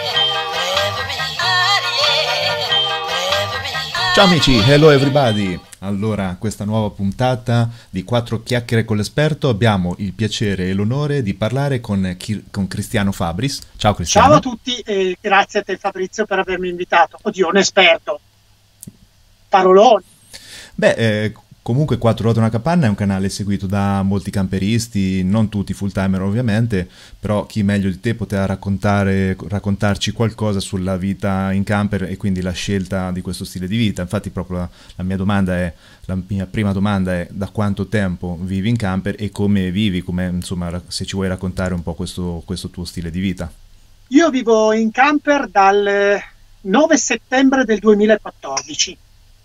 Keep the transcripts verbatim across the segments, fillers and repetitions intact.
Ciao amici, hello everybody! Allora, questa nuova puntata di Quattro Chiacchiere con l'esperto abbiamo il piacere e l'onore di parlare con, Chi- con Cristiano Fabris. Ciao Cristiano. Ciao a tutti e grazie a te Fabrizio per avermi invitato. Oddio, un esperto. Paroloni. Beh, eh, comunque Quattro Ruote Una Capanna è un canale seguito da molti camperisti, non tutti full timer ovviamente, però chi meglio di te poteva raccontare, raccontarci qualcosa sulla vita in camper e quindi la scelta di questo stile di vita. Infatti proprio la, la mia domanda è, la mia prima domanda è da quanto tempo vivi in camper e come vivi, come, insomma, se ci vuoi raccontare un po' questo, questo tuo stile di vita. Io vivo in camper dal nove settembre del duemilaquattordici.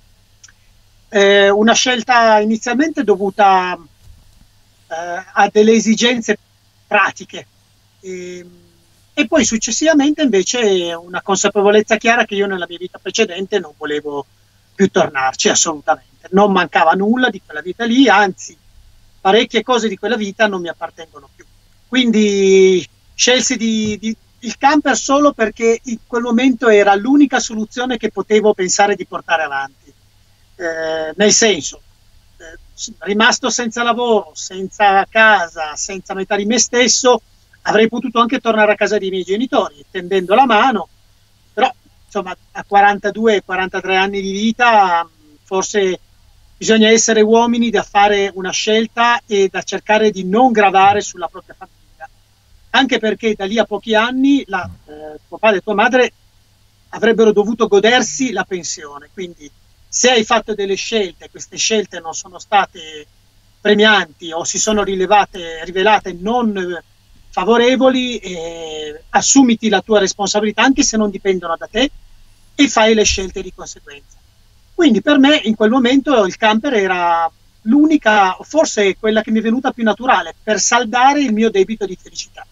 Eh, una scelta inizialmente dovuta eh, a delle esigenze pratiche e, e poi successivamente invece una consapevolezza chiara che io nella mia vita precedente non volevo più tornarci assolutamente. Non mancava nulla di quella vita lì, anzi parecchie cose di quella vita non mi appartengono più. Quindi scelsi di, di, il camper solo perché in quel momento era l'unica soluzione che potevo pensare di portare avanti. Eh, nel senso, eh, rimasto senza lavoro, senza casa, senza metà di me stesso, avrei potuto anche tornare a casa dei miei genitori, tendendo la mano, però insomma a quarantadue quarantatré anni di vita forse bisogna essere uomini da fare una scelta e da cercare di non gravare sulla propria famiglia, anche perché da lì a pochi anni la, eh, tuo padre e tua madre avrebbero dovuto godersi la pensione, quindi se hai fatto delle scelte, queste scelte non sono state premianti o si sono rilevate, rivelate non favorevoli, eh, assumiti la tua responsabilità anche se non dipendono da te e fai le scelte di conseguenza. Quindi per me in quel momento il camper era l'unica, forse quella che mi è venuta più naturale per saldare il mio debito di felicità.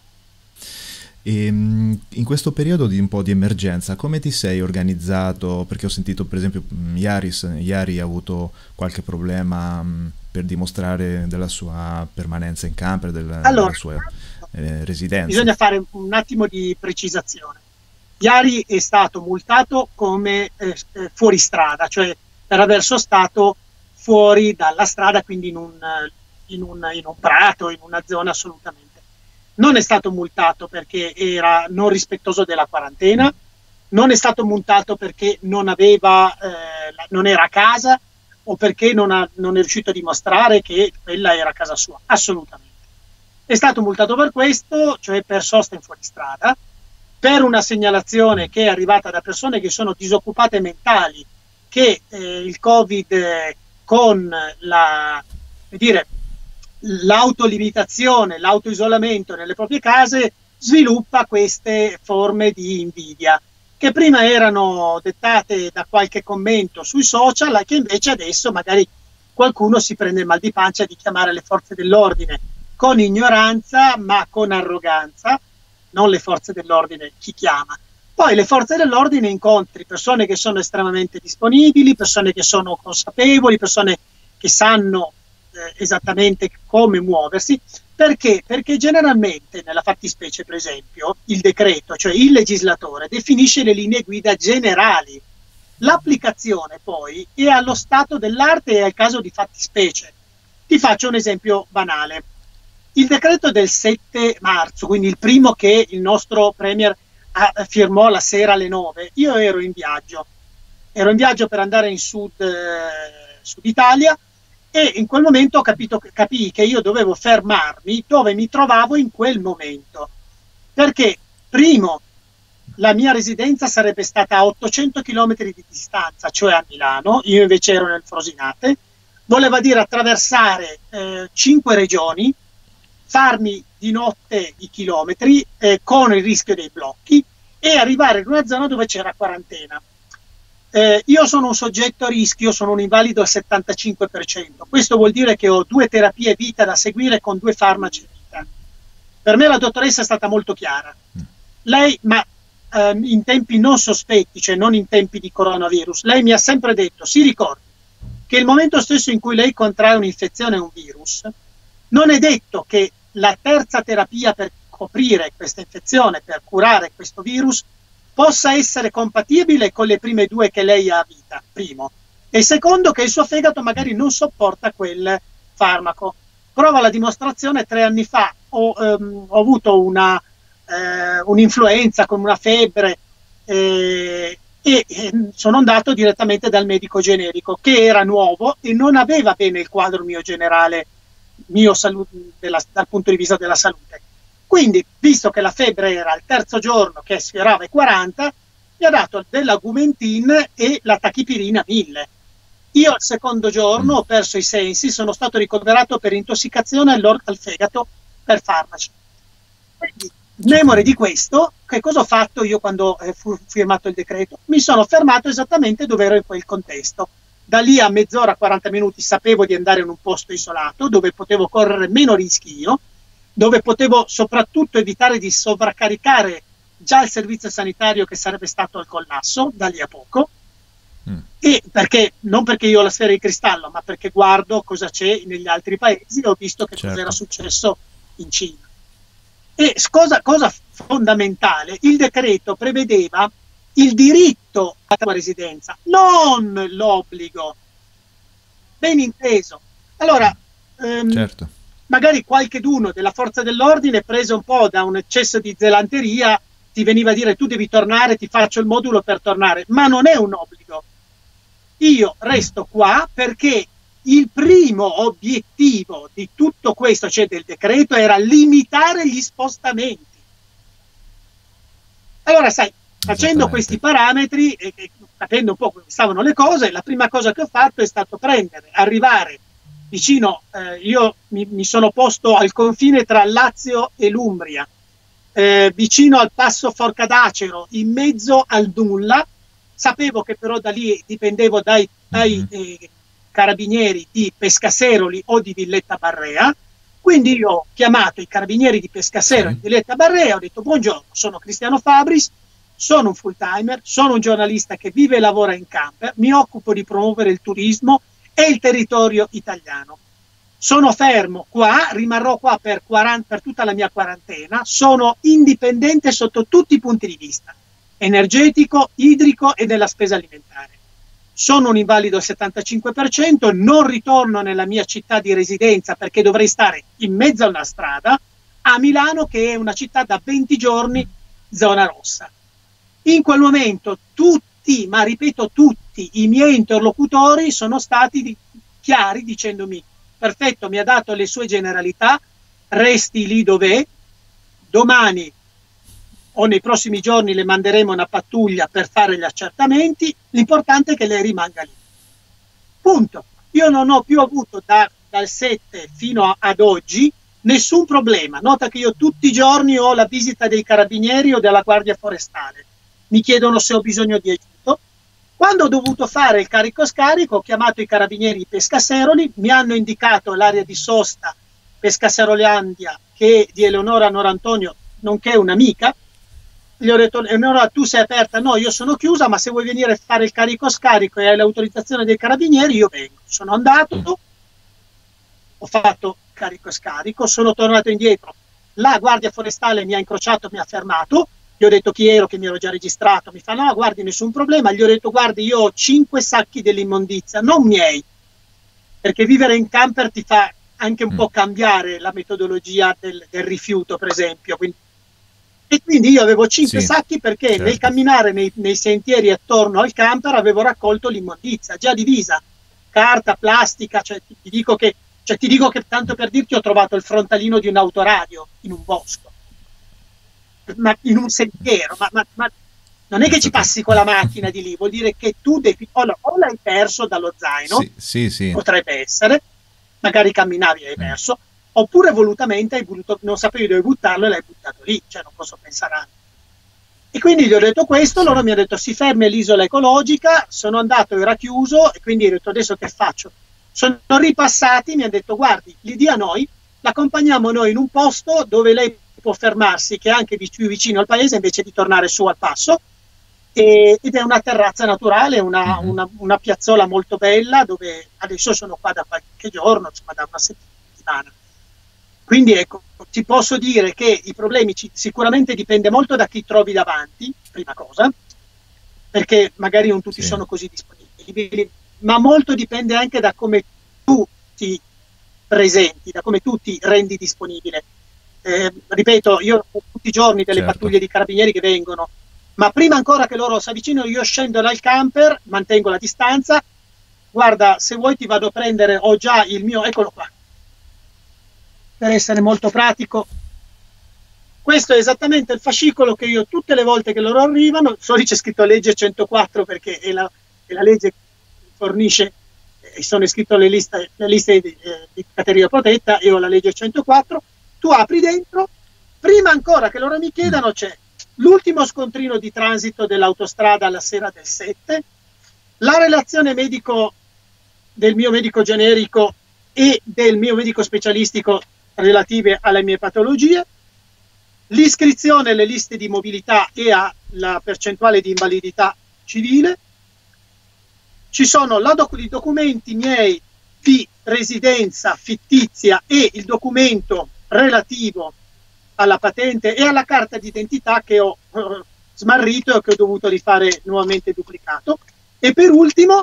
E in questo periodo di un po' di emergenza, come ti sei organizzato? Perché ho sentito per esempio Yaris, Yari ha avuto qualche problema per dimostrare della sua permanenza in camper, della, allora, della sua eh, residenza. Bisogna fare un attimo di precisazione. Yari è stato multato come eh, fuori strada, cioè per aver sostato fuori dalla strada, quindi in un, in un, in un prato, in una zona assolutamente. Non è stato multato perché era non rispettoso della quarantena, non è stato multato perché non aveva, eh, non era a casa o perché non, ha, non è riuscito a dimostrare che quella era casa sua, assolutamente. È stato multato per questo, cioè per sosta in fuoristrada, per una segnalazione che è arrivata da persone che sono disoccupate mentali, che eh, il Covid eh, con la, come dire, l'autolimitazione, l'autoisolamento nelle proprie case sviluppa queste forme di invidia che prima erano dettate da qualche commento sui social, che invece adesso magari qualcuno si prende il mal di pancia di chiamare le forze dell'ordine con ignoranza ma con arroganza, non le forze dell'ordine chi chiama. Poi le forze dell'ordine incontri persone che sono estremamente disponibili, persone che sono consapevoli, persone che sanno Eh, esattamente come muoversi. Perché? Perché generalmente nella fattispecie, per esempio, il decreto, cioè il legislatore, definisce le linee guida generali. L'applicazione poi è allo stato dell'arte e al caso di fattispecie. Ti faccio un esempio banale. Il decreto del sette marzo, quindi il primo che il nostro Premier ha, firmò la sera alle nove, io ero in viaggio. Ero in viaggio per andare in Sud, eh, Sud Italia, e in quel momento ho capito, capii che io dovevo fermarmi dove mi trovavo in quel momento, perché primo la mia residenza sarebbe stata a ottocento chilometri di distanza, cioè a Milano, io invece ero nel Frosinate, voleva dire attraversare eh, cinque regioni, farmi di notte i chilometri eh, con il rischio dei blocchi e arrivare in una zona dove c'era quarantena. Eh, io sono un soggetto a rischio, sono un invalido al settantacinque per cento. Questo vuol dire che ho due terapie vita da seguire con due farmaci vita. Per me la dottoressa è stata molto chiara. Lei, ma ehm, in tempi non sospetti, cioè non in tempi di coronavirus, lei mi ha sempre detto, si ricordi, che il momento stesso in cui lei contrae un'infezione a un virus, non è detto che la terza terapia per coprire questa infezione, per curare questo virus, possa essere compatibile con le prime due che lei ha a vita, primo. E secondo, che il suo fegato magari non sopporta quel farmaco. Prova la dimostrazione: tre anni fa ho, ehm, ho avuto una, eh, un'influenza con una febbre eh, e eh, sono andato direttamente dal medico generico, che era nuovo e non aveva bene il quadro mio generale, mio salu- della, dal punto di vista della salute. Quindi, visto che la febbre era al terzo giorno che sfiorava i quaranta, mi ha dato dell'Augmentin e la tachipirina mille. Io al secondo giorno ho perso i sensi, sono stato ricoverato per intossicazione al, al fegato per farmaci. Quindi, memore di questo, che cosa ho fatto io quando eh, fu firmato il decreto? Mi sono fermato esattamente dove ero in quel contesto. Da lì a mezz'ora, quaranta minuti sapevo di andare in un posto isolato, dove potevo correre meno rischi io, dove potevo soprattutto evitare di sovraccaricare già il servizio sanitario, che sarebbe stato al collasso da lì a poco. Mm. E perché, non perché io ho la sfera di cristallo, ma perché guardo cosa c'è negli altri paesi e ho visto che certo. cosa era successo in Cina. E cosa, cosa fondamentale, il decreto prevedeva il diritto alla residenza, non l'obbligo. Ben inteso. Allora, ehm, certo. magari qualcheduno della forza dell'ordine, preso un po' da un eccesso di zelanteria, ti veniva a dire: tu devi tornare, ti faccio il modulo per tornare, ma non è un obbligo. Io resto qua perché il primo obiettivo di tutto questo, cioè del decreto, era limitare gli spostamenti. Allora, sai, facendo questi parametri e, e capendo un po' come stavano le cose, la prima cosa che ho fatto è stato prendere, arrivare vicino, eh, io mi, mi sono posto al confine tra Lazio e l'Umbria, eh, vicino al passo Forcadacero, in mezzo al nulla. Sapevo che però da lì dipendevo dai, dai eh, carabinieri di Pescaseroli o di Villetta Barrea, quindi io ho chiamato i carabinieri di Pescaseroli, sì. di Villetta Barrea, ho detto: buongiorno, sono Cristiano Fabris, sono un full timer, sono un giornalista che vive e lavora in camper, mi occupo di promuovere il turismo e il territorio italiano. Sono fermo qua, rimarrò qua per, quaranta, per tutta la mia quarantena, sono indipendente sotto tutti i punti di vista, energetico, idrico e della spesa alimentare. Sono un invalido al settantacinque per cento, non ritorno nella mia città di residenza perché dovrei stare in mezzo a una strada, a Milano, che è una città da venti giorni zona rossa. In quel momento tutti, ma ripeto tutti, i miei interlocutori sono stati di, chiari dicendomi: perfetto, mi ha dato le sue generalità, resti lì dov'è, domani o nei prossimi giorni le manderemo una pattuglia per fare gli accertamenti, l'importante è che lei rimanga lì. Punto. Io non ho più avuto da, dal sette fino a, ad oggi nessun problema. Nota che io tutti i giorni ho la visita dei carabinieri o della Guardia Forestale. Mi chiedono se ho bisogno di aiuto. Quando ho dovuto fare il carico-scarico ho chiamato i carabinieri di Pescaseroli, mi hanno indicato l'area di sosta Pescaserolandia, che è di Eleonora Norantonio, nonché un'amica. Gli ho detto: Eleonora, tu sei aperta? No, io sono chiusa, ma se vuoi venire a fare il carico-scarico e hai l'autorizzazione dei carabinieri, io vengo. Sono andato, ho fatto carico-scarico, sono tornato indietro. La Guardia Forestale mi ha incrociato, mi ha fermato. Gli ho detto chi ero, che mi ero già registrato. Mi fa: no, guardi, nessun problema. Gli ho detto: guardi, io ho cinque sacchi dell'immondizia, non miei, perché vivere in camper ti fa anche un mm. po' cambiare la metodologia del, del rifiuto, per esempio. Quindi, e quindi io avevo cinque sì, sacchi perché certo. nel camminare nei, nei sentieri attorno al camper avevo raccolto l'immondizia, già divisa, carta, plastica, cioè ti, ti dico che, cioè ti dico che tanto per dirti ho trovato il frontalino di un autoradio in un bosco, ma in un sentiero, ma, ma, ma non è che ci passi con la macchina di lì, vuol dire che tu devi, o, o l'hai perso dallo zaino, sì, sì, sì. potrebbe essere, magari camminavi e hai perso, mm. oppure volutamente hai voluto, non sapevi dove buttarlo e l'hai buttato lì, cioè non posso pensare altro. E quindi gli ho detto questo, sì. loro mi hanno detto si fermi all'isola ecologica, sono andato, era chiuso, e quindi ho detto adesso che faccio? Sono ripassati, mi hanno detto guardi, li dia noi, l'accompagniamo noi in un posto dove lei può fermarsi, che è anche più vicino al paese, invece di tornare su al passo, e, ed è una terrazza naturale, una, mm-hmm. una, una piazzola molto bella, dove adesso sono qua da qualche giorno, insomma da una settimana. quindi ecco, ti posso dire che i problemi ci, sicuramente dipende molto da chi trovi davanti, prima cosa, perché magari non tutti Sì. sono così disponibili, ma molto dipende anche da come tu ti presenti, da come tu ti rendi disponibile. Eh, ripeto, io ho tutti i giorni delle Certo. pattuglie di carabinieri che vengono, ma prima ancora che loro si avvicinano io scendo dal camper, mantengo la distanza, guarda, se vuoi ti vado a prendere, ho già il mio, eccolo qua, per essere molto pratico. Questo è esattamente il fascicolo che io tutte le volte che loro arrivano, solo c'è scritto legge centoquattro perché è la, è la legge che fornisce, e sono iscritto alle liste, le liste di, eh, di categoria protetta, e ho la legge centoquattro, tu apri dentro, prima ancora che loro mi chiedano c'è l'ultimo scontrino di transito dell'autostrada alla sera del sette, la relazione medico del mio medico generico e del mio medico specialistico relative alle mie patologie, l'iscrizione alle liste di mobilità e alla percentuale di invalidità civile, ci sono la doc- i documenti miei di residenza fittizia e il documento relativo alla patente e alla carta d'identità che ho eh, smarrito e che ho dovuto rifare nuovamente duplicato, e per ultimo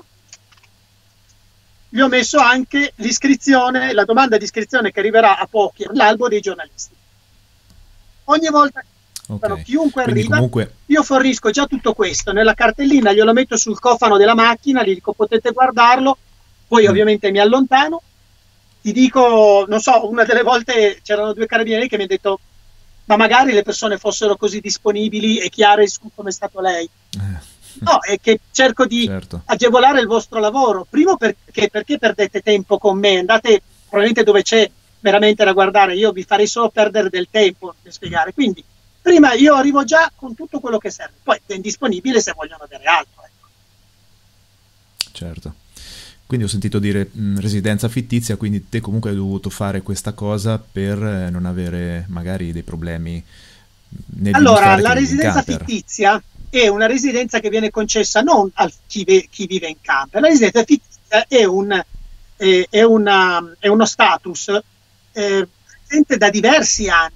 vi ho messo anche l'iscrizione, la domanda di iscrizione che arriverà a pochi all'albo dei giornalisti. Ogni volta che Okay. chiunque Quindi arriva, comunque io fornisco già tutto questo nella cartellina, glielo metto sul cofano della macchina, gli dico potete guardarlo, poi Mm. ovviamente mi allontano, ti dico, non so, una delle volte c'erano due carabinieri che mi hanno detto ma magari le persone fossero così disponibili e chiare su come è stato lei. Eh, No, è che cerco di certo. agevolare il vostro lavoro. Primo perché, perché perdete tempo con me, andate probabilmente dove c'è veramente da guardare, io vi farei solo perdere del tempo per spiegare. Quindi prima io arrivo già con tutto quello che serve, poi è disponibile se vogliono avere altro. Ecco. Certo. Quindi ho sentito dire mh, residenza fittizia, quindi te comunque hai dovuto fare questa cosa per eh, non avere magari dei problemi nel Allora, dimostrare la che vivi in residenza camper. fittizia è una residenza che viene concessa non a chi, ve- chi vive in camper, la residenza fittizia è, un, eh, è, una, è uno status eh, presente da diversi anni.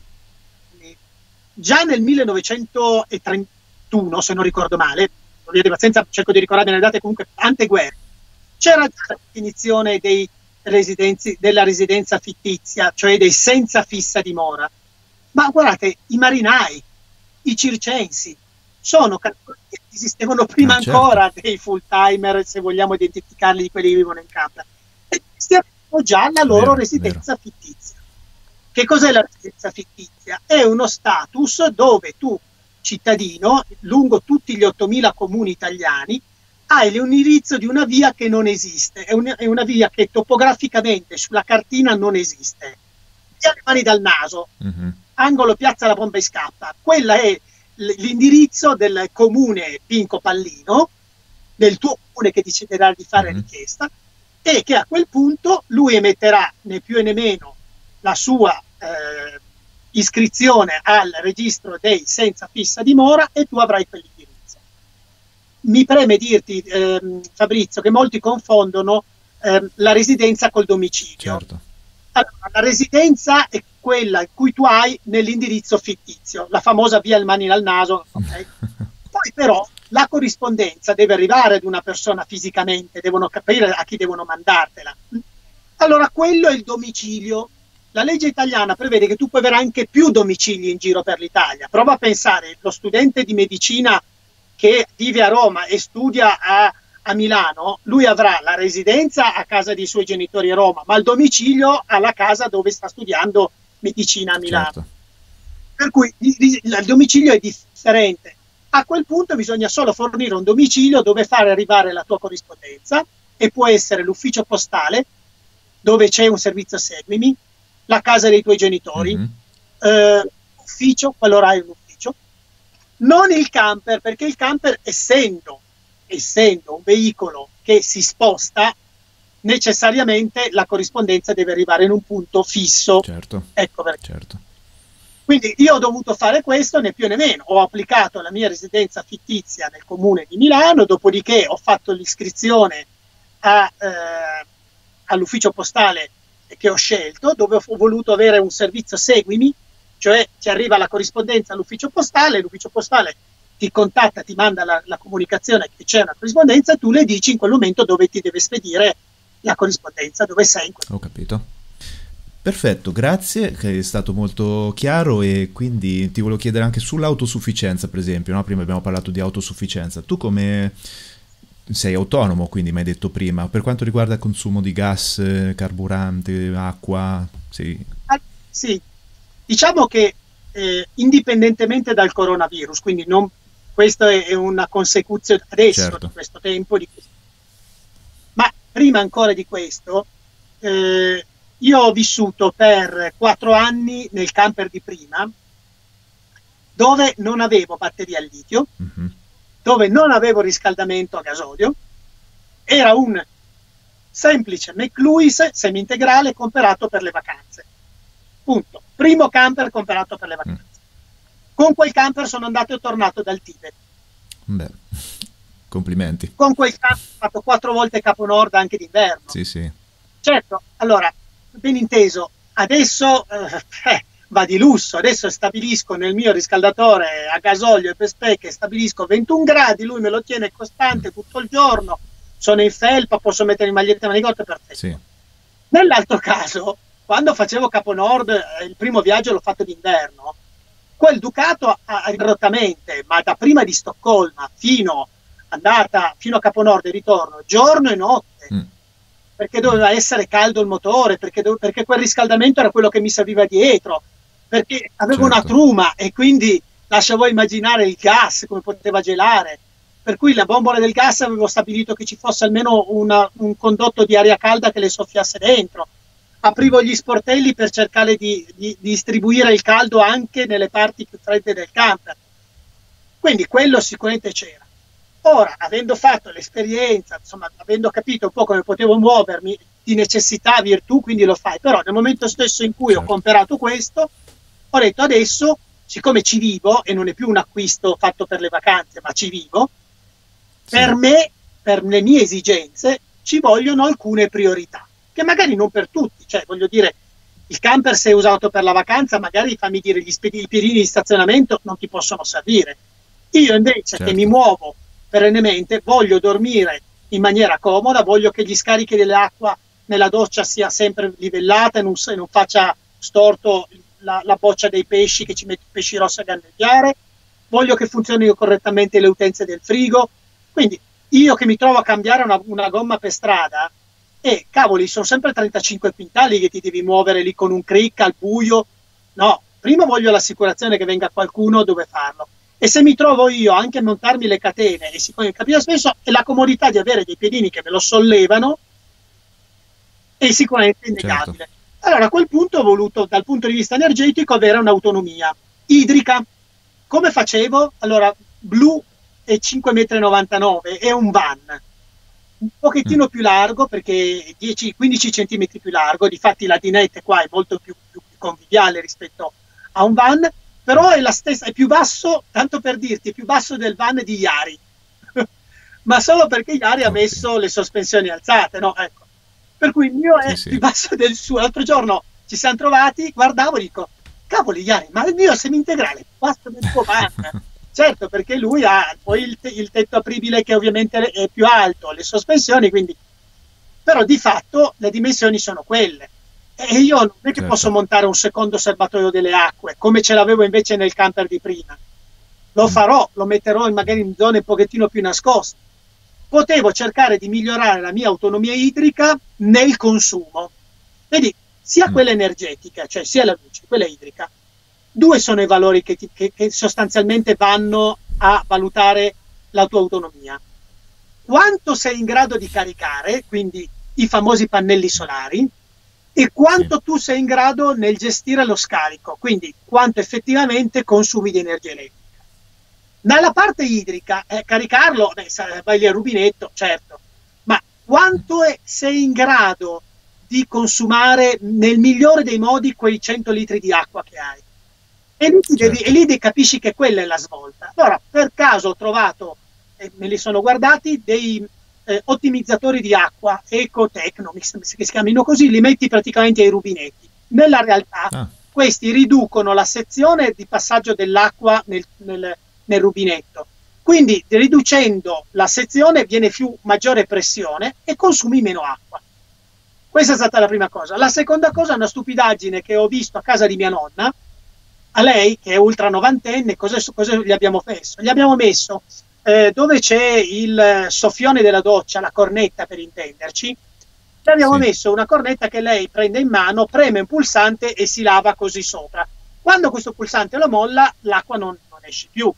Già nel millenovecentotrentuno, se non ricordo male, per via di pazienza cerco di ricordarmi le date, comunque anteguerra, c'era già la definizione dei residenzi, della residenza fittizia, cioè dei senza fissa dimora. Ma guardate, i marinai, i circensi, sono categorie che esistevano prima Ah, certo. ancora dei full timer, se vogliamo identificarli, di quelli che vivono in camper. E questi avevano già la loro Vero, residenza fittizia. Che cos'è la residenza fittizia? È uno status dove tu, cittadino, lungo tutti gli ottomila comuni italiani, hai l'indirizzo di una via che non esiste, è, un, è una via che topograficamente sulla cartina non esiste. Via le mani dal naso, Mhm. angolo piazza La Bomba e Scappa, quella è l- l'indirizzo del comune Pinco Pallino, del tuo comune che deciderà di fare Mhm. richiesta, e che a quel punto lui emetterà né più né meno la sua eh, iscrizione al registro dei senza fissa dimora e tu avrai quell'indirizzo. Mi preme dirti, ehm, Fabrizio, che molti confondono ehm, la residenza col domicilio. Certo. Allora, la residenza è quella in cui tu hai nell'indirizzo fittizio, la famosa via il mani al naso, okay? Poi però la corrispondenza deve arrivare ad una persona fisicamente, devono capire a chi devono mandartela. Allora quello è il domicilio. La legge italiana prevede che tu puoi avere anche più domicili in giro per l'Italia. Prova a pensare, lo studente di medicina che vive a Roma e studia a, a Milano, lui avrà la residenza a casa dei suoi genitori a Roma, ma il domicilio alla casa dove sta studiando medicina a Milano. Certo. Per cui il, il domicilio è differente. A quel punto bisogna solo fornire un domicilio dove fare arrivare la tua corrispondenza, e può essere l'ufficio postale dove c'è un servizio Seguimi, la casa dei tuoi genitori, Mhm. eh, ufficio, qualora hai un ufficio, non il camper, perché il camper, essendo, essendo un veicolo che si sposta, necessariamente la corrispondenza deve arrivare in un punto fisso. Certo. Ecco perché. Certo. Quindi io ho dovuto fare questo, né più né meno. Ho applicato la mia residenza fittizia nel comune di Milano, dopodiché ho fatto l'iscrizione a, eh, all'ufficio postale che ho scelto, dove ho voluto avere un servizio seguimi, cioè ti arriva la corrispondenza all'ufficio postale, l'ufficio postale ti contatta, ti manda la, la comunicazione che c'è una corrispondenza e tu le dici in quel momento dove ti deve spedire la corrispondenza, dove sei in quel Ho capito. Perfetto, grazie, che è stato molto chiaro. E quindi ti volevo chiedere anche sull'autosufficienza, per esempio, no? Prima abbiamo parlato di autosufficienza. Tu come sei autonomo, quindi mi hai detto prima, per quanto riguarda il consumo di gas, carburante, acqua, sì. Ah, sì, diciamo che eh, indipendentemente dal coronavirus, quindi non, questo è, è una consecuzione adesso, Certo. di questo tempo, di questo. Ma prima ancora di questo, eh, io ho vissuto per quattro anni nel camper di prima, dove non avevo batteria al litio, Mm-hmm. dove non avevo riscaldamento a gasolio, era un semplice McLuis semi-integrale comprato per le vacanze. Punto. Primo camper comprato per le vacanze. Mm. Con quel camper sono andato e tornato dal Tibet. Beh, complimenti. Con quel camper ho fatto quattro volte Capo Nord anche d'inverno. Sì, sì. Certo, allora, ben inteso, adesso eh, va di lusso, adesso stabilisco nel mio riscaldatore a gasolio e per specche, stabilisco ventuno gradi, lui me lo tiene costante tutto il giorno, sono in felpa, posso mettere in maglietta e manicotte, perfetto. Sì. Nell'altro caso, quando facevo Capo Nord, eh, il primo viaggio l'ho fatto d'inverno, quel Ducato rottamente, ma da prima di Stoccolma fino andata fino a Capo Nord e ritorno, giorno e notte, mm. perché doveva essere caldo il motore, perché, dove, perché quel riscaldamento era quello che mi serviva dietro, perché avevo certo. una truma e quindi lasciavo immaginare il gas come poteva gelare, per cui la bombola del gas avevo stabilito che ci fosse almeno una, un condotto di aria calda che le soffiasse dentro, aprivo gli sportelli per cercare di, di, di distribuire il caldo anche nelle parti più fredde del camper, quindi quello sicuramente c'era. Ora, avendo fatto l'esperienza, insomma, avendo capito un po' come potevo muovermi, di necessità, virtù, quindi lo fai, però nel momento stesso in cui certo. ho comprato questo, ho detto adesso, siccome ci vivo, e non è più un acquisto fatto per le vacanze, ma ci vivo, sì. per me, per le mie esigenze, ci vogliono alcune priorità, che magari non per tutti, cioè voglio dire, il camper se è usato per la vacanza, magari fammi dire, gli i piedini di stazionamento non ti possono servire. Io invece certo. che mi muovo perennemente, voglio dormire in maniera comoda, voglio che gli scarichi dell'acqua nella doccia sia sempre livellata e non, non faccia storto la, la boccia dei pesci che ci mette i pesci rossi a galleggiare, voglio che funzionino correttamente le utenze del frigo, quindi io che mi trovo a cambiare una, una gomma per strada e cavoli sono sempre trentacinque quintali che ti devi muovere lì con un crick al buio, no, prima voglio l'assicurazione che venga qualcuno dove farlo. E se mi trovo io anche a montarmi le catene, e siccome capita spesso, è la comodità di avere dei piedini che me lo sollevano, è sicuramente innegabile. Certo. Allora a quel punto ho voluto, dal punto di vista energetico, avere un'autonomia idrica. Come facevo? Allora, blu è cinque virgola novantanove metri, è un van, un pochettino mm. più largo, perché dieci quindici centimetri più largo, difatti la dinette qua è molto più, più conviviale rispetto a un van, però è la stessa, è più basso, tanto per dirti, è più basso del van di Iari, ma solo perché Iari okay. ha messo le sospensioni alzate, no? Ecco. Per cui il mio è sì, più sì. basso del suo. L'altro giorno ci siamo trovati, guardavo e dico, cavoli Iari, ma il mio è semi-integrale è più basso del tuo van. Certo, perché lui ha poi il, te il tetto apribile che ovviamente è più alto, le sospensioni, quindi, però di fatto le dimensioni sono quelle. E io non è che certo. posso montare un secondo serbatoio delle acque, come ce l'avevo invece nel camper di prima. Lo farò, lo metterò in, magari in zone un pochettino più nascoste. Potevo cercare di migliorare la mia autonomia idrica nel consumo. Vedi, sia mm. quella energetica, cioè sia la luce, quella idrica. Due sono i valori che, ti, che, che sostanzialmente vanno a valutare la tua autonomia. Quanto sei in grado di caricare, quindi i famosi pannelli solari, e quanto sì. tu sei in grado nel gestire lo scarico, quindi quanto effettivamente consumi di energia elettrica. Dalla parte idrica, eh, caricarlo, beh, vai lì al rubinetto, certo, ma quanto è, sei in grado di consumare nel migliore dei modi quei cento litri di acqua che hai? E lì, certo. devi, e lì capisci che quella è la svolta. Allora, per caso ho trovato, e me li sono guardati, dei eh, ottimizzatori di acqua, Ecotecno, che si chiamino così, li metti praticamente ai rubinetti. Nella realtà Ah. questi riducono la sezione di passaggio dell'acqua nel, nel, nel rubinetto. Quindi riducendo la sezione viene più maggiore pressione e consumi meno acqua. Questa è stata la prima cosa. La seconda cosa è una stupidaggine che ho visto a casa di mia nonna. A lei, che è ultra novantenne, cosa, cosa gli abbiamo messo? Gli abbiamo messo eh, dove c'è il soffione della doccia, la cornetta per intenderci, gli abbiamo Sì. messo una cornetta che lei prende in mano, preme un pulsante e si lava così sopra. Quando questo pulsante lo molla, l'acqua non, non esce più.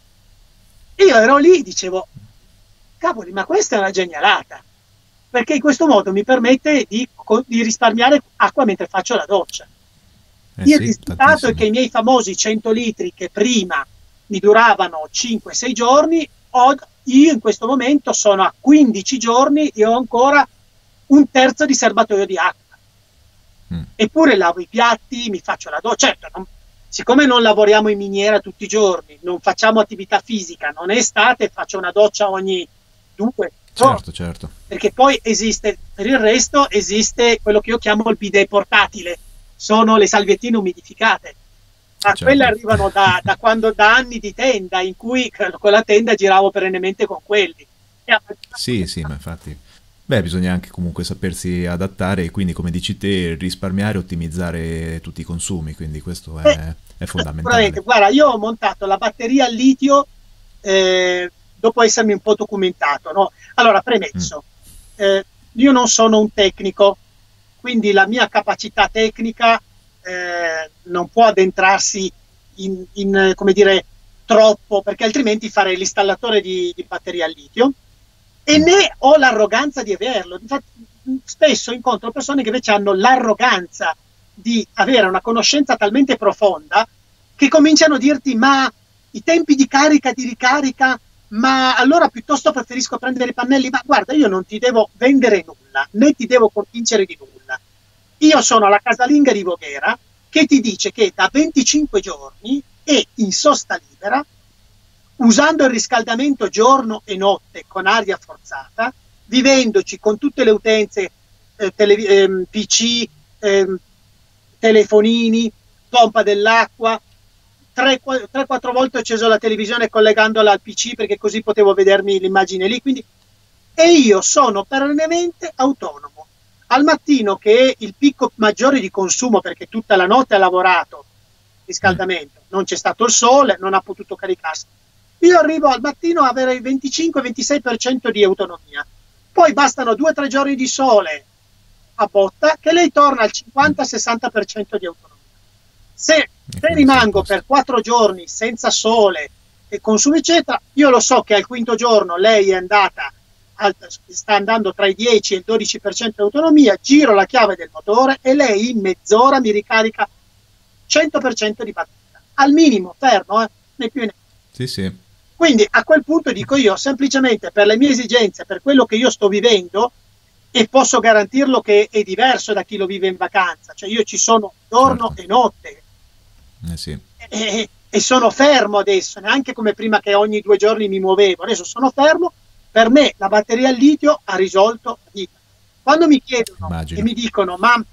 Io ero lì, dicevo, cavoli, ma questa è una genialata, perché in questo modo mi permette di, di risparmiare acqua mentre faccio la doccia. Eh Il sì, risultato tantissimo. è che i miei famosi cento litri che prima mi duravano cinque sei giorni, ho, io in questo momento sono a quindici giorni e ho ancora un terzo di serbatoio di acqua. Mm. Eppure lavo i piatti, mi faccio la doccia. Certo, non, siccome non lavoriamo in miniera tutti i giorni, non facciamo attività fisica, non è estate, faccio una doccia ogni due giorni. Certo, certo. Perché poi esiste, per il resto, esiste quello che io chiamo il bidet portatile. Sono le salviettine umidificate. Ma certo. Quelle arrivano da, da quando da anni di tenda, in cui con la tenda giravo perennemente con quelli. E sì, sì, ma infatti... Beh, bisogna anche comunque sapersi adattare e quindi, come dici te, risparmiare e ottimizzare tutti i consumi, quindi questo è, eh, è fondamentale. Guarda, io ho montato la batteria al litio eh, dopo essermi un po' documentato, no? Allora, premesso, mm. eh, io non sono un tecnico, quindi la mia capacità tecnica eh, non può addentrarsi in, in, come dire, troppo, perché altrimenti farei l'installatore di, di batteria al litio e né ho l'arroganza di averlo. Infatti, spesso incontro persone che invece hanno l'arroganza di avere una conoscenza talmente profonda che cominciano a dirti ma i tempi di carica, di ricarica, ma allora piuttosto preferisco prendere i pannelli. Ma guarda, io non ti devo vendere nulla, né ti devo convincere di nulla. Io sono la casalinga di Voghera che ti dice che da venticinque giorni è in sosta libera, usando il riscaldamento giorno e notte con aria forzata, vivendoci con tutte le utenze, eh, tele, eh, P C, eh, telefonini, pompa dell'acqua, tre quattro volte ho acceso la televisione collegandola al P C perché così potevo vedermi l'immagine lì, quindi, e io sono perennemente autonomo. Al mattino, che è il picco maggiore di consumo perché tutta la notte ha lavorato riscaldamento, non c'è stato il sole, non ha potuto caricarsi, io arrivo al mattino a avere il venticinque ventisei per cento di autonomia, poi bastano due o tre giorni di sole a botta che lei torna al cinquanta sessanta per cento di autonomia. Se, se rimango per quattro giorni senza sole e consumi eccetera, io lo so che al quinto giorno lei è andata al, sta andando tra i dieci e il dodici per cento di autonomia, giro la chiave del motore e lei in mezz'ora mi ricarica cento per cento di batteria, al minimo, fermo, eh, né più né. Sì, sì. Quindi a quel punto dico io, semplicemente per le mie esigenze, per quello che io sto vivendo, e posso garantirlo che è diverso da chi lo vive in vacanza, cioè io ci sono giorno certo. e notte, eh sì. e, e sono fermo adesso, neanche come prima che ogni due giorni mi muovevo, adesso sono fermo. Per me la batteria al litio ha risolto la vita. Quando mi chiedono Immagino. e mi dicono ma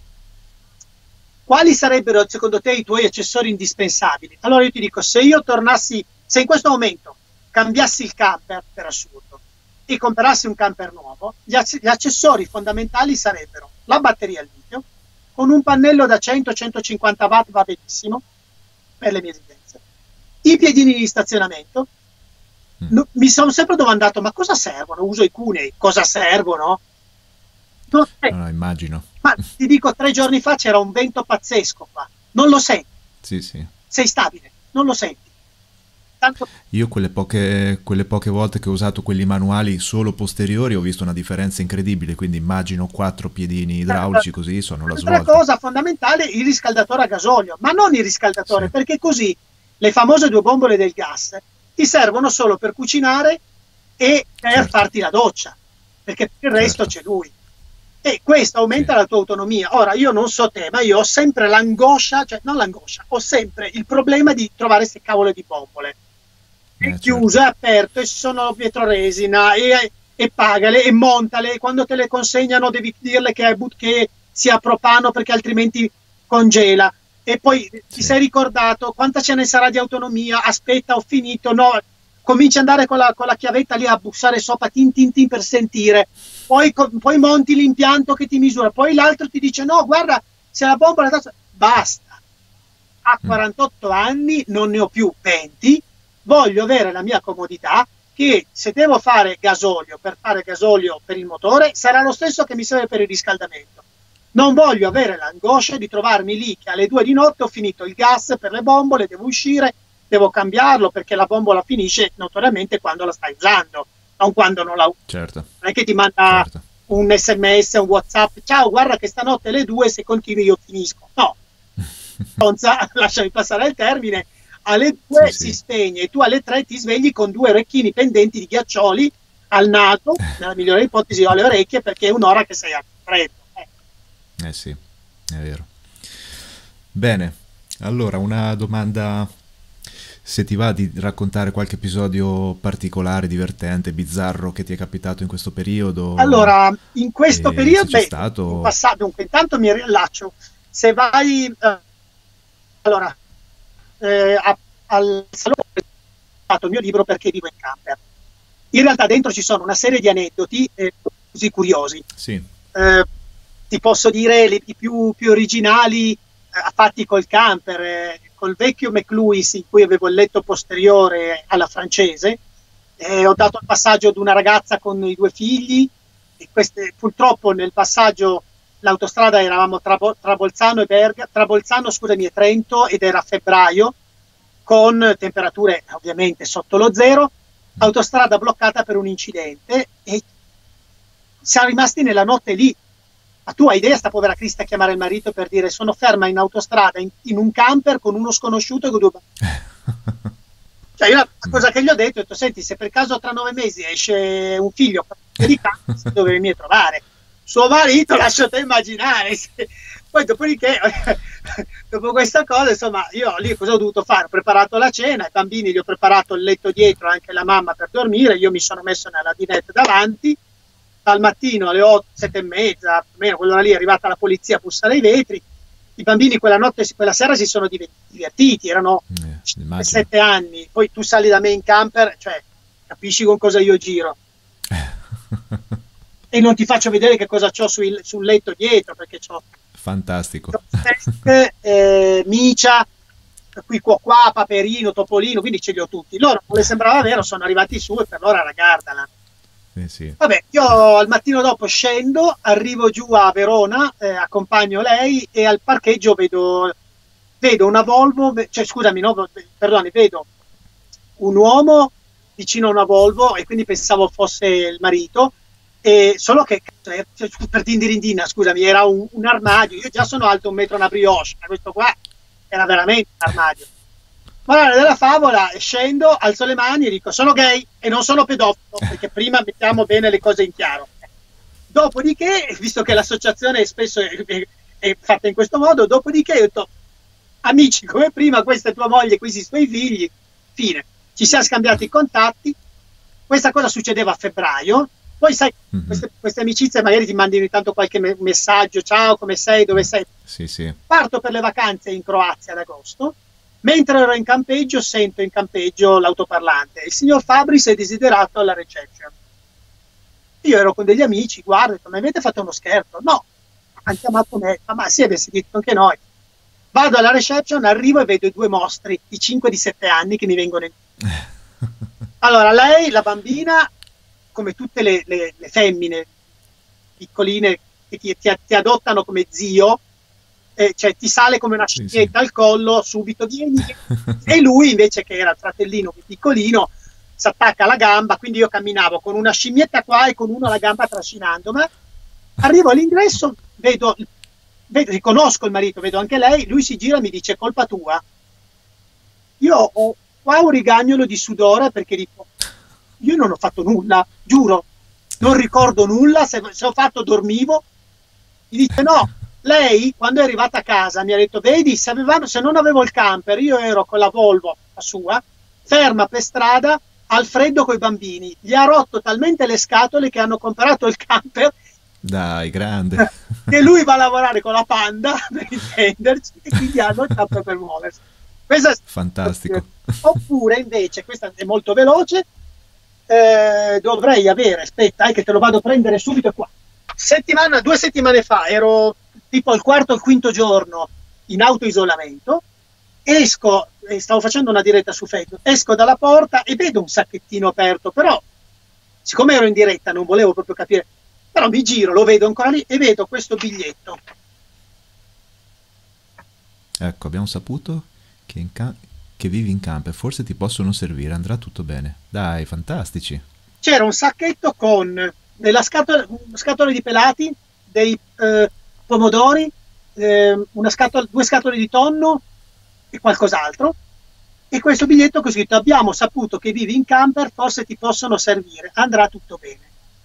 quali sarebbero secondo te i tuoi accessori indispensabili, allora io ti dico, se io tornassi, se in questo momento cambiassi il camper per assurdo e comprassi un camper nuovo, gli, gli accessori fondamentali sarebbero la batteria al litio con un pannello da cento centocinquanta watt, va benissimo per le mie esigenze, i piedini di stazionamento. mm. no, mi sono sempre domandato ma cosa servono, uso i cunei, cosa servono? Non no, no, immagino, ma ti dico, tre giorni fa c'era un vento pazzesco qua, non lo senti, sì, sì. sei stabile, non lo senti. Tanto... Io quelle poche, quelle poche volte che ho usato quelli manuali solo posteriori ho visto una differenza incredibile, quindi immagino quattro piedini idraulici così sono la svolta. Altra cosa fondamentale, il riscaldatore a gasolio, ma non il riscaldatore, sì. perché così le famose due bombole del gas ti servono solo per cucinare e per certo. farti la doccia, perché per il resto certo. c'è lui. E questo aumenta sì. la tua autonomia. Ora, io non so te, ma io ho sempre l'angoscia, cioè non l'angoscia, ho sempre il problema di trovare queste cavole di bombole. È eh, chiuso, certo. è aperto, e sono vetroresina, e e pagale e montale, e quando te le consegnano devi dirle che, è but- che sia a propano perché altrimenti congela. E poi ti Sì. sei ricordato quanta ce ne sarà di autonomia, aspetta ho finito, no, cominci ad andare con la, con la chiavetta lì a bussare sopra tin tin tin per sentire, poi, co- poi monti l'impianto che ti misura, poi l'altro ti dice no guarda se la bombola è basta, a Mm. quarantotto anni non ne ho più venti, voglio avere la mia comodità, che se devo fare gasolio per fare gasolio per il motore sarà lo stesso che mi serve per il riscaldamento. Non voglio avere l'angoscia di trovarmi lì che alle due di notte ho finito il gas per le bombole, devo uscire, devo cambiarlo perché la bombola finisce notoriamente quando la stai usando, non quando non la usi. Certo, Non è che ti manda certo. un sms, un WhatsApp, ciao guarda che stanotte alle due se continui io finisco. No, Ponza, lasciami passare il termine, alle due Sì, si sì. spegne e tu alle tre ti svegli con due orecchini pendenti di ghiaccioli al naso, nella migliore ipotesi alle orecchie perché è un'ora che sei al freddo. Eh. Eh sì, è vero. Bene, allora una domanda, se ti va di raccontare qualche episodio particolare, divertente, bizzarro che ti è capitato in questo periodo, Allora, in questo e se periodo, c'è beh, in stato... passato, dunque, intanto mi riallaccio, se vai, eh, allora, eh, a- al salone ho fatto il mio libro perché vivo in camper. In realtà dentro ci sono una serie di aneddoti eh, così curiosi. Sì, Eh, ti posso dire le- i più, più originali eh, fatti col camper, eh, col vecchio McLuis in cui avevo il letto posteriore alla francese. Eh, ho dato il passaggio ad una ragazza con i due figli e queste, purtroppo nel passaggio l'autostrada eravamo tra, Bo- tra Bolzano e Berga, tra Bolzano scusami, e Trento ed era febbraio con temperature ovviamente sotto lo zero, autostrada bloccata per un incidente e siamo rimasti nella notte lì. Ma tu hai idea, sta povera Crista, a chiamare il marito per dire sono ferma in autostrada in, in un camper con uno sconosciuto e con due bambini. Cioè io la cosa che gli ho detto, ho detto senti se per caso tra nove mesi esce un figlio di casa dove venire a trovare suo marito, lascio te immaginare. Poi dopodiché dopo questa cosa insomma io lì cosa ho dovuto fare, ho preparato la cena, i bambini gli ho preparato il letto dietro, anche la mamma per dormire, io mi sono messo nella dinette davanti. Al mattino alle otto, sette e mezza, almeno quell'ora lì è arrivata la polizia a bussare ai vetri. I bambini quella notte, quella sera si sono divertiti, erano eh, sette anni. Poi tu sali da me in camper, cioè capisci con cosa io giro. E non ti faccio vedere che cosa c'ho sul, sul letto dietro, perché c'ho fantastico. Steak, eh, micia, qui qua, qua, paperino, topolino, quindi ce li ho tutti. Loro non le sembrava vero, sono arrivati su e per loro era Gardaland. Eh sì. Vabbè, io al mattino dopo scendo, arrivo giù a Verona, eh, accompagno lei e al parcheggio vedo, vedo una Volvo, cioè scusami, no, perdoni, vedo un uomo vicino a una Volvo e quindi pensavo fosse il marito, e solo che cioè, per dindirindina, scusami, era un, un armadio, io già sono alto un metro una brioche, ma questo qua era veramente un armadio. Morale della favola, scendo, alzo le mani e dico sono gay e non sono pedofilo, perché prima mettiamo bene le cose in chiaro. Dopodiché, visto che l'associazione spesso è, è, è fatta in questo modo, dopodiché ho detto amici come prima, questa è tua moglie, questi suoi figli, fine. Ci siamo scambiati i contatti, questa cosa succedeva a febbraio, poi sai, mm-hmm. queste, queste amicizie magari ti mandi ogni tanto qualche me- messaggio, ciao, come sei, dove sei? Sì, sì. Parto per le vacanze in Croazia ad agosto. Mentre ero in campeggio, sento in campeggio l'autoparlante. Il signor Fabris è desiderato alla reception. Io ero con degli amici, guardo, ma avete fatto uno scherzo? No, hanno chiamato me. Ma, ma sì, avete sentito anche noi. Vado alla reception, arrivo e vedo i due mostri, di cinque e di sette anni, che mi vengono in... Allora, lei, la bambina, come tutte le, le, le femmine piccoline che ti, ti, ti adottano come zio, Eh, cioè ti sale come una scimmietta sì, sì. al collo, subito vieni, e lui invece che era il fratellino più piccolino si attacca alla gamba, quindi io camminavo con una scimmietta qua e con uno alla gamba trascinando, ma arrivo all'ingresso, vedo, vedo riconosco il marito, vedo anche lei, lui si gira e mi dice colpa tua. Io ho qua un rigagnolo di sudore perché dico io non ho fatto nulla, giuro, non ricordo nulla, se, se ho fatto dormivo. Mi dice no, lei quando è arrivata a casa mi ha detto vedi se, avevano, se non avevo il camper io ero con la Volvo la sua ferma per strada al freddo coi bambini. Gli ha rotto talmente le scatole che hanno comprato il camper. Dai, grande. Che lui va a lavorare con la Panda, per intenderci, e quindi hanno il camper per muoversi. Questa è fantastico. Oppure invece, questa è molto veloce, eh, dovrei avere, aspetta, eh, che te lo vado a prendere subito qua. Settimana, due settimane fa ero tipo al quarto o il quinto giorno in autoisolamento, esco, eh, stavo facendo una diretta su Facebook, esco dalla porta e vedo un sacchettino aperto, però siccome ero in diretta non volevo proprio capire, però mi giro, lo vedo ancora lì e vedo questo biglietto. Ecco, abbiamo saputo che, in ca- che vivi in camper, forse ti possono servire, andrà tutto bene. Dai, fantastici. C'era un sacchetto con della scatola, scatole di pelati, dei eh, pomodori, eh, una scatola, due scatole di tonno e qualcos'altro, e questo biglietto con scritto: abbiamo saputo che vivi in camper, forse ti possono servire, andrà tutto bene.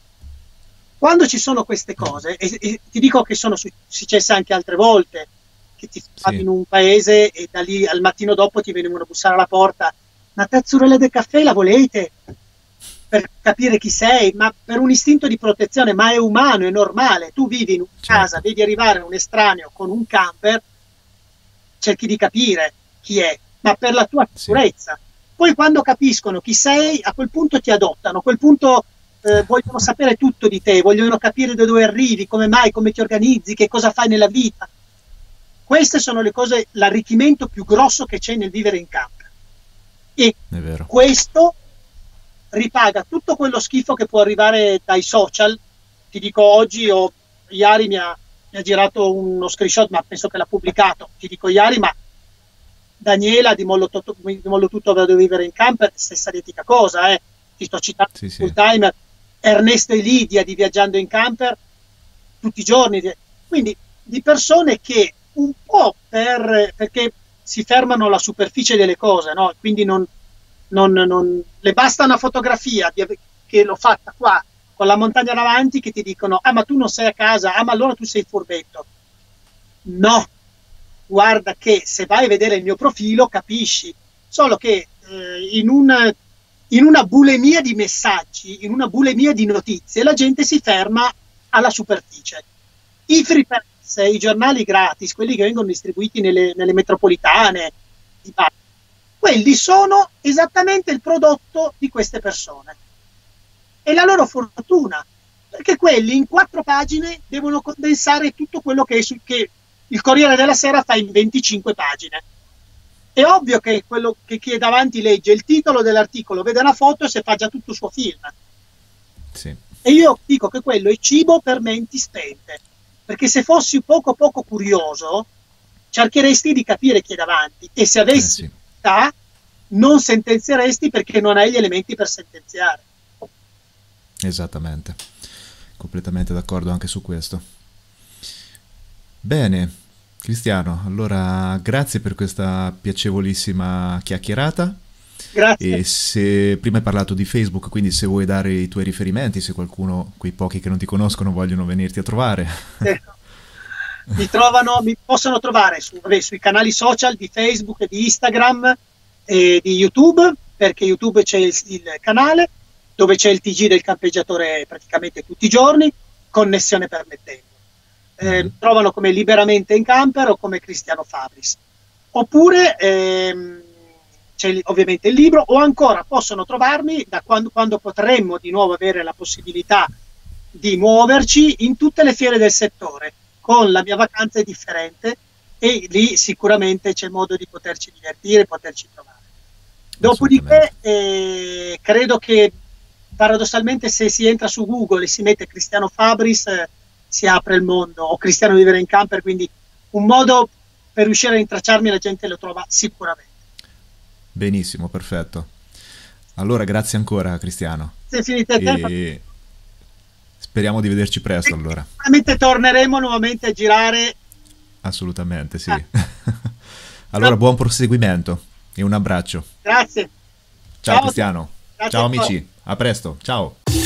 Quando ci sono queste cose, e, e ti dico che sono successe anche altre volte, che ti trovavi sì. in un paese e da lì al mattino dopo ti venivano a bussare alla porta: una tazzurella del caffè la volete? Per capire chi sei, ma per un istinto di protezione, ma è umano, è normale. Tu vivi in una Certo. casa, vedi arrivare un estraneo con un camper, cerchi di capire chi è, ma per la tua sicurezza. Sì. Poi quando capiscono chi sei, a quel punto ti adottano, a quel punto eh, vogliono sapere tutto di te, vogliono capire da dove arrivi, come mai, come ti organizzi, che cosa fai nella vita. Queste sono le cose, l'arricchimento più grosso che c'è nel vivere in camper. E è vero. Questo ripaga tutto quello schifo che può arrivare dai social. Ti dico, oggi o ieri mi ha, mi ha girato uno screenshot, ma penso che l'ha pubblicato, ti dico ieri, ma Daniela di Mollo, Tutto, di Mollo Tutto Vado a Vivere in Camper, stessa identica cosa, eh. Ti sto citando sì, sì. full timer, Ernesto e Lidia di Viaggiando in Camper, tutti i giorni, quindi di persone che un po' per, perché si fermano alla superficie delle cose, no? Quindi non Non, non, le basta una fotografia di, che l'ho fatta qua con la montagna davanti, che ti dicono: ah, ma tu non sei a casa, ah, ma allora tu sei furbetto. No, guarda che se vai a vedere il mio profilo capisci, solo che eh, in, un, in una bulimia di messaggi, in una bulimia di notizie, la gente si ferma alla superficie. I free press, i giornali gratis, quelli che vengono distribuiti nelle, nelle metropolitane, i bar, quelli sono esattamente il prodotto di queste persone. E la loro fortuna, perché quelli in quattro pagine devono condensare tutto quello che, è su, che il Corriere della Sera fa in venticinque pagine. È ovvio che quello che chi è davanti legge il titolo dell'articolo, vede la foto e si fa già tutto il suo film. Sì. E io dico che quello è cibo per menti spente, perché se fossi poco poco curioso cercheresti di capire chi è davanti, e se avessi eh, sì. non sentenzieresti, perché non hai gli elementi per sentenziare. Esattamente, completamente d'accordo anche su questo. Bene, Cristiano, allora grazie per questa piacevolissima chiacchierata. Grazie. E se prima hai parlato di Facebook, quindi se vuoi dare i tuoi riferimenti, se qualcuno, quei pochi che non ti conoscono, vogliono venirti a trovare. Sì. Mi trovano, mi possono trovare su, vabbè, sui canali social di Facebook, di Instagram e di YouTube, perché YouTube c'è il, il canale dove c'è il T G del campeggiatore praticamente tutti i giorni, connessione permettendo. Eh, mm. Trovano come Liberamente in Camper o come Cristiano Fabris. Oppure ehm, c'è ovviamente il libro, o ancora possono trovarmi da quando, quando potremmo di nuovo avere la possibilità di muoverci in tutte le fiere del settore. Con la mia vacanza è differente, e lì sicuramente c'è modo di poterci divertire, poterci trovare. Dopodiché eh, credo che paradossalmente, se si entra su Google e si mette Cristiano Fabris, eh, si apre il mondo, o Cristiano Vivere in Camper, quindi un modo per riuscire a rintracciarmi la gente lo trova sicuramente. Benissimo, perfetto. Allora grazie ancora, Cristiano. Se finite il tempo, e... speriamo di vederci presto, allora. Sicuramente torneremo nuovamente a girare. Assolutamente, sì. Ah. Allora, buon proseguimento e un abbraccio. Grazie. Ciao, Ciao Cristiano. Grazie. Ciao amici, a presto. Ciao.